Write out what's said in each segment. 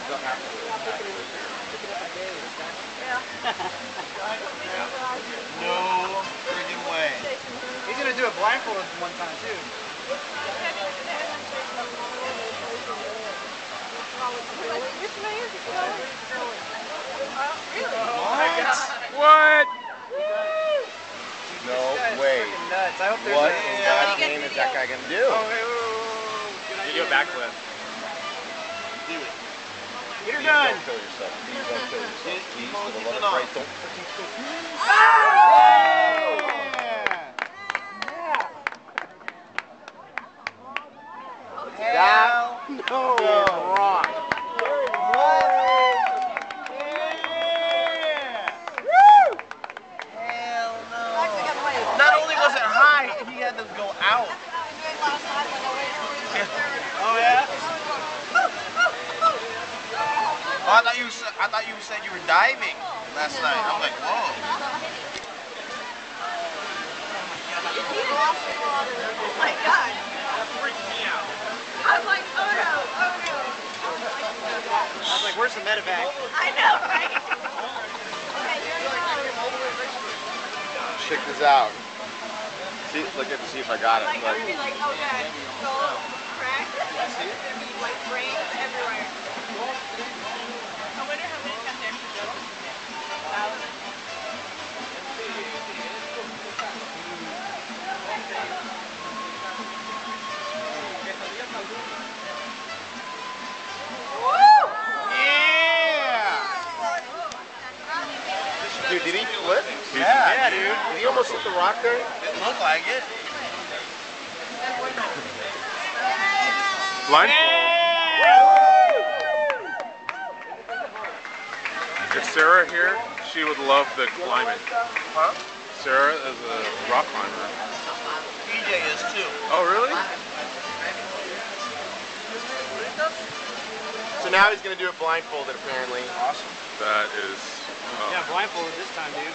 No friggin' way. He's gonna do it blindfolded one time too. What? No way. Nuts. I hope there's What a... in God's name is that guy gonna do? Oh, wait. You do a backflip. Do it. Get her Please done. don't kill yourself. Please don't kill yourself. Please, for the love of Christ, don't freaking kill yourself. That No. rock. Hell no. Not only was it high, he had to go out. Oh yeah? Oh, I thought you said you were diving last night. I'm like, whoa. Oh my god. That freaked me out. I'm like, oh no, oh no. I was like, where's the medevac? I know, right? Okay, Check this out. See, look at to see if I got it. like, I'm gonna be like, oh god, skull, crack. There's gonna be like brains everywhere. I wonder how many times there's to go. 1,000. Dude, did he flip? Yeah, dude. Did he almost hit the rock there? It looked like it. Blindfold. If Sarah here, she would love the climbing. Huh? Sarah is a rock climber. EJ is too. Oh, really? So now he's gonna do it blindfolded apparently. Awesome. That is. Yeah, blindfolded this time, dude.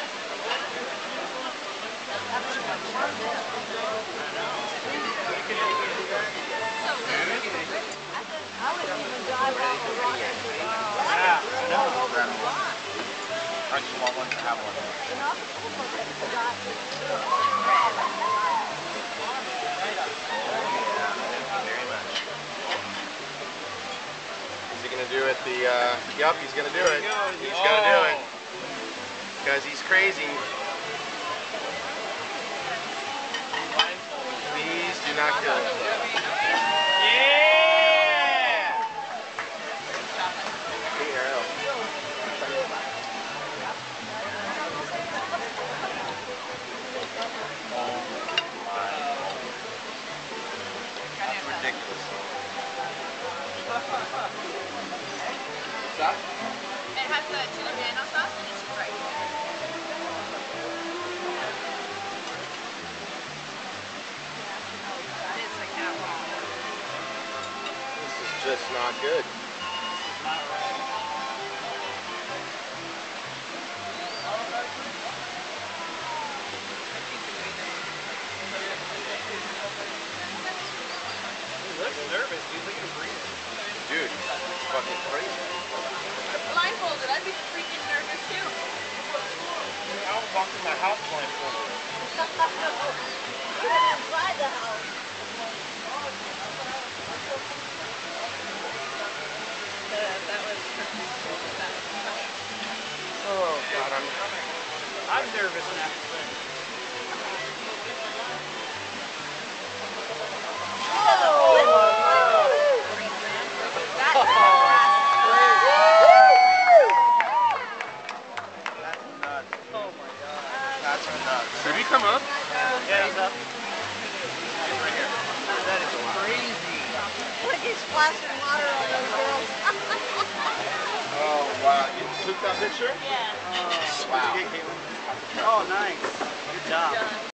Yeah, I know. I just want one to have one. Very much. Is he gonna do it yup, he's gonna do it. He's gonna do it. Because he's crazy. Please do not kill him. That's ridiculous. What's that? It has the chili mayo sauce and it's right here. It's like that raw. This is just not good. He looks nervous, dude. Look at him breathing. Dude, it's fucking crazy. Blindfolded, I'd be freaking nervous too. I was walking my house blindfolded. You're inside the house. That was Oh God, I'm nervous now. That's nuts. Did he come up? Yeah, he's up. That is crazy. Look, he's splashing water on those girls. Oh wow, you took that picture? Yeah. Wow. Oh, nice. Good job.